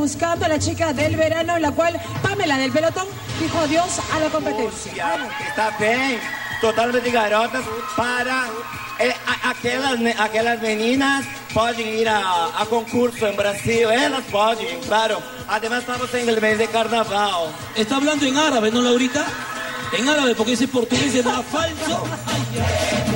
buscando a la chica del verano, en la cual Pamela del pelotón dijo adiós a la competencia. Está bem, totalmente garotas para aquelas meninas podem ir a concurso em Brasil, elas podem, claro. Además estamos en el mes de carnaval. Está hablando en árabe, ¿no, Laurita? En árabe, porque ese portugués es más falso. Ay,